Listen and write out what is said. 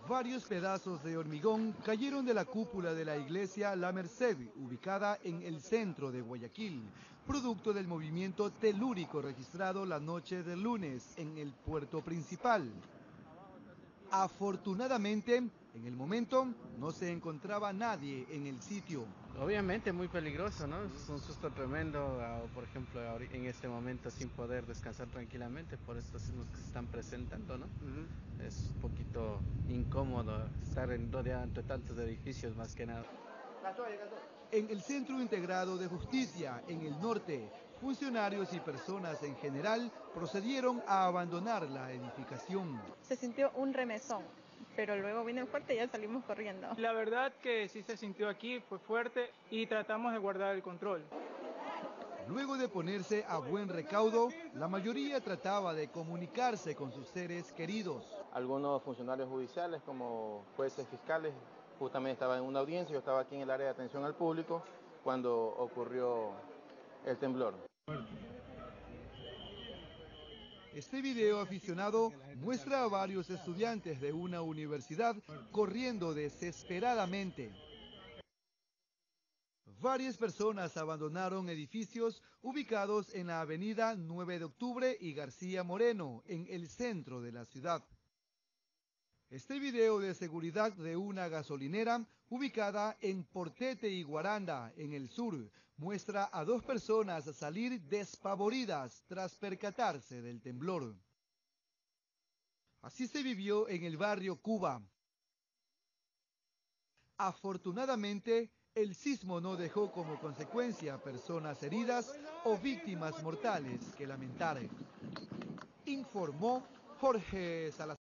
Varios pedazos de hormigón cayeron de la cúpula de la iglesia La Merced, ubicada en el centro de Guayaquil, producto del movimiento telúrico registrado la noche del lunes en el puerto principal. Afortunadamente, en el momento no se encontraba nadie en el sitio. Obviamente muy peligroso, ¿no? Es un susto tremendo, por ejemplo, en este momento sin poder descansar tranquilamente por estos sismos que se están presentando, ¿no? Es un poquito incómodo estar rodeado entre tantos edificios más que nada. En el Centro Integrado de Justicia, en el norte, funcionarios y personas en general procedieron a abandonar la edificación. Se sintió un remesón, pero luego vino fuerte y ya salimos corriendo. La verdad que sí se sintió aquí, fue fuerte y tratamos de guardar el control. Luego de ponerse a buen recaudo, la mayoría trataba de comunicarse con sus seres queridos. Algunos funcionarios judiciales como jueces, fiscales, justamente estaban en una audiencia, yo estaba aquí en el área de atención al público cuando ocurrió el temblor. Este video aficionado muestra a varios estudiantes de una universidad corriendo desesperadamente. Varias personas abandonaron edificios ubicados en la avenida 9 de Octubre y García Moreno, en el centro de la ciudad. Este video de seguridad de una gasolinera ubicada en Portete y Guaranda, en el sur, muestra a dos personas salir despavoridas tras percatarse del temblor. Así se vivió en el barrio Cuba. Afortunadamente, el sismo no dejó como consecuencia personas heridas o víctimas mortales que lamentar. Informó Jorge Salazar.